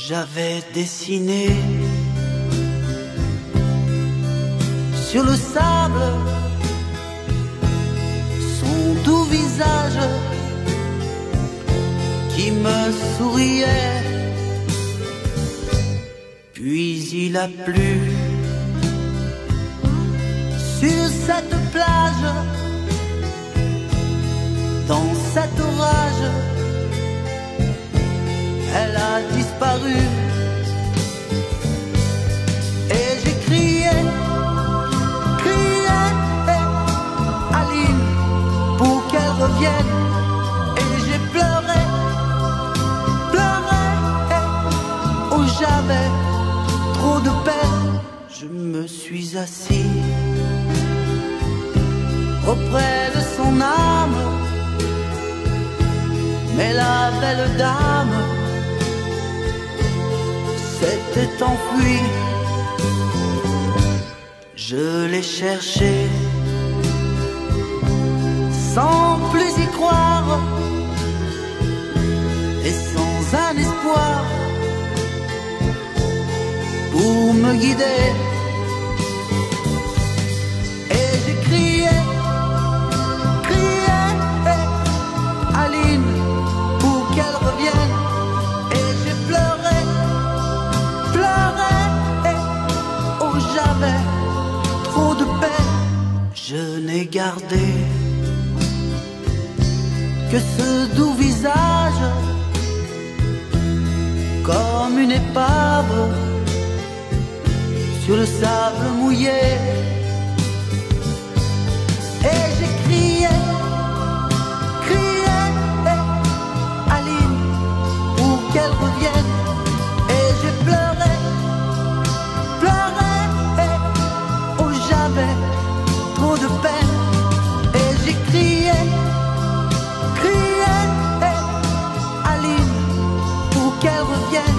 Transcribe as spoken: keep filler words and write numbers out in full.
J'avais dessiné sur le sable son doux visage qui me souriait. Puis il a plu sur cette plage, dans cet orage, elle a disparu. Et j'ai crié, crié, Aline, pour qu'elle revienne. Et j'ai pleuré, pleuré, oh j'avais trop de peine. Je me suis assis auprès de son âme, mais la belle dame s'était enfuie. Je l'ai cherchée sans plus y croire et sans un espoir pour me guider. Et j'ai crié, crié, Aline, pour qu'elle revienne. Et j'ai pleuré, pleuré, oh j'avais trop de peine. Je n'ai gardé que ce doux visage, comme une épave sur le sable mouillé. Et j'ai crié, crié, Aline, pour qu'elle revienne. Et j'ai pleuré, pleuré, oh j'avais trop de peine. Et j'ai crié, crié, Aline, pour qu'elle revienne.